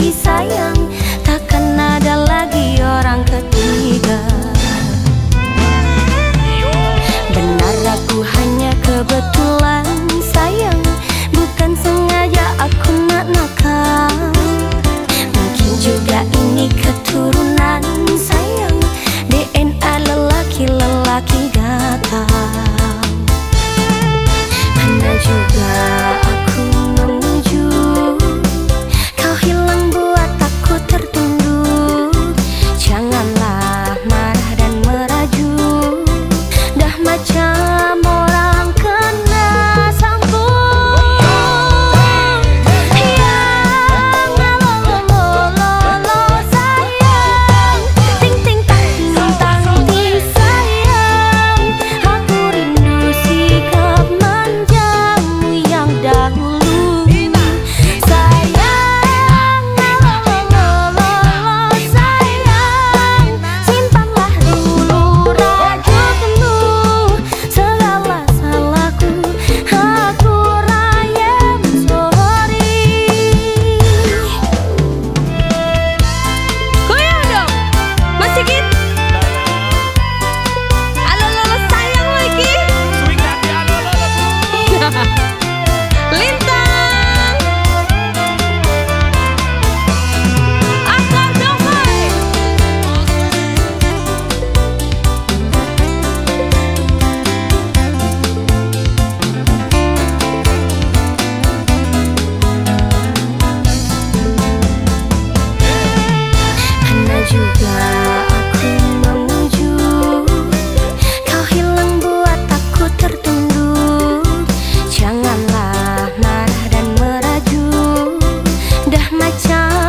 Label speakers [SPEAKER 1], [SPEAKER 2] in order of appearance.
[SPEAKER 1] sayang, takkan ada lagi orang ketiga. Benar aku hanya kebetulan sayang, bukan sengaja aku nak nakal. Mungkin juga ini keturunan sayang, DNA lelaki-lelaki gatal. Mana juga aku menuju, kau hilang buat aku tertunduk. Janganlah marah dan merajuk, dah macam orang kena sambung. Yang lo sayang, ting ting tang tang ting sayang, aku rindu sikap manjamu yang dahulu. Sayang, sayang, simpanlah dulu rajutmu. Segala salahku aku rayam sorry. Goyang dong, Mas Sigit. Halo lolo sayang lagi. Lintang, akar damai. Mana juga aku menuju, kau hilang buat aku tertunduk. Janganlah marah dan merajuk, dah macam